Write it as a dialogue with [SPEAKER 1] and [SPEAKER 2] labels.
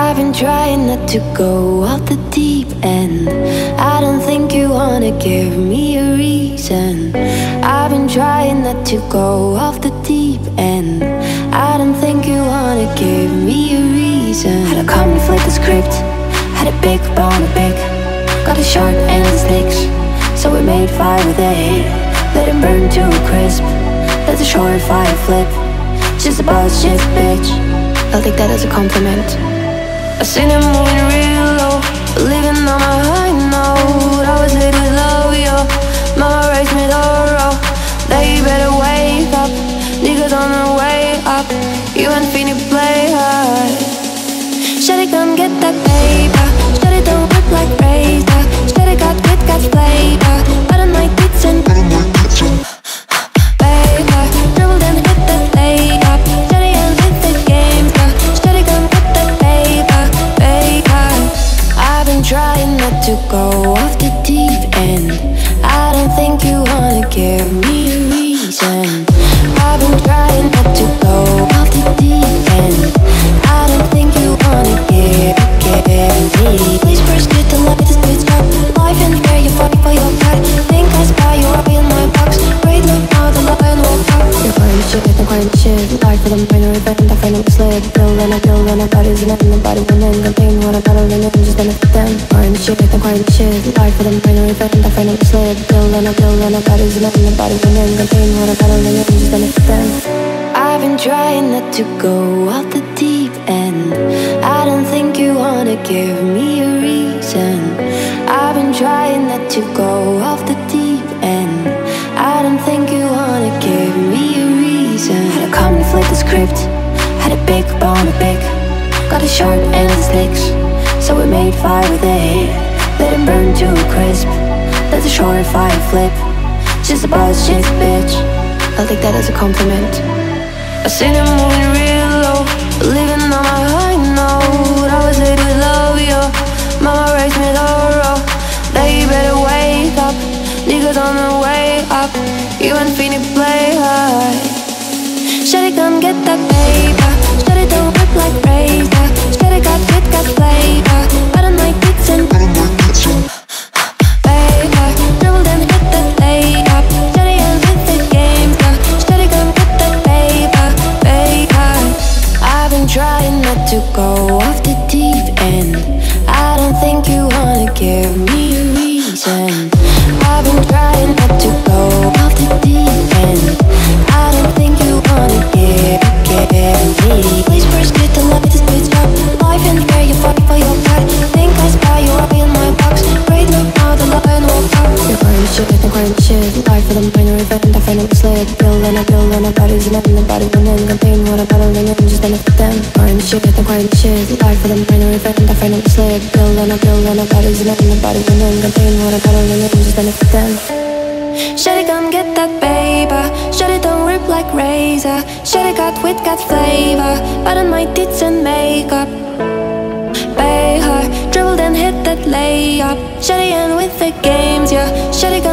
[SPEAKER 1] I've been trying not to go off the deep end. I don't think you wanna give me a reason. I've been trying not to go off the deep end. I don't think you wanna give me a reason. Had to come to flip the script. Had a big bone of big. Got a sharp and the sticks, so we made fire with it. Let it burn to a crisp. That's a short fire flip. Just a bullshit bitch. I'll take that as a compliment. I seen it moving real low, living on my high note. I was hit with love, yo. Mama raised me thorough. They better wake up, niggas on the way up. You ain't finna play hard. Shut it, come get that paper. Shut it, don't whip like razor. Shut it, got Kit Kat flavor. I don't like bits and paper. Dribble then hit that layup. Shut it and hit the game, girl. Shut it, come get that paper. I've been trying not to go off the deep end. I don't think you wanna give me a reason. I've been trying not to go off the deep end. I don't think you wanna give me. Please first get the light, this bitch up. Life and fair, you fight for your pride. Think I spy you up in my box. Great look now, the lion woke up. You're quiet shit, I'm quiet shit. Life for the minor event, I find out slip. Bill and I body's an end. Nobody winning, contain what I battle in it, just benefit them. Quiet shit, I'm quiet shit. Life for the minor event, I find out slip. Bill and I body's an end. Nobody winning, contain what I battle in it, just benefit them. I've been trying not to go off the deep end. I don't think you wanna give me a reason. I've been trying not to go off the deep end. I don't think you wanna give me a reason. Had to come to flip the script. Had a big bone of big. Got a sharp and the sticks, so we made fire with it. Let it burn to a crisp. That's a short fire flip. Just a bullshit bitch. I'll take that as a compliment. I seen it moving real low, living on my high note. I was hit with love, yo. Mama raised me thorough. They better wake up, niggas on the way up. You ain't finna play hard. Shut it, come get that paper. Shut it, don't whip like razor. Shut it, got Kit Kat flavor. I don't like bits and paper. Dribble then hit that layup. Shut it and hit the game, girl. Shut it, come get that paper. I've been trying not to go off the deep end. I don't think you wanna give me a reason. I've been trying not to go off the deep end. I don't think you wanna give me. Please first get the light, this bitch up. Life and fair, you fight for your pride. Think I spy you up in my box. Great look now, the lion woke up. You're quiet shit, I'm quiet shit. Life for the minor event, I find out slip. Bill and I body's an end. Nobody winning, contain what I battle in it, just benefit them. Quiet shit, I'm quiet shit. Life for the minor event, I find out slip. Bill and I body's an end. Nobody winning, contain what I battle in it, just benefit them. Shut it, come get that paper. Shut it, don't rip like razor. Shut it, got Kit Kat flavor. But on my tits and makeup. Pay her, dribble then hit that layup. Shut it, and with the games, yeah. Shut it,